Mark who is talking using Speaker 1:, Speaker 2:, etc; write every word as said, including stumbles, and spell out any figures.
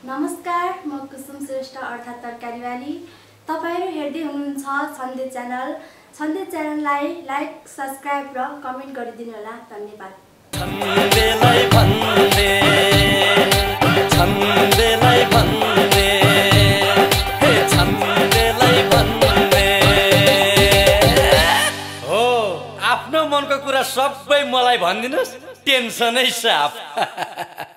Speaker 1: नमस्कार, म कुसुम श्रेष्ठ अर्थात् तरकारीवाली। तपाईहरु हेर्दै हुनुहुन्छ छन्दे च्यानल। छन्दे च्यानललाई लाइक, सब्स्क्राइब र कमेन्ट गरिदिनु होला। धन्यवाद।
Speaker 2: छन्देलाई भन्ने छन्देलाई भन्ने हे छन्देलाई भन्ने हो आफ्नो मनको कुरा सबै मलाई भनिदिनुस्, टेन्सनै साफ।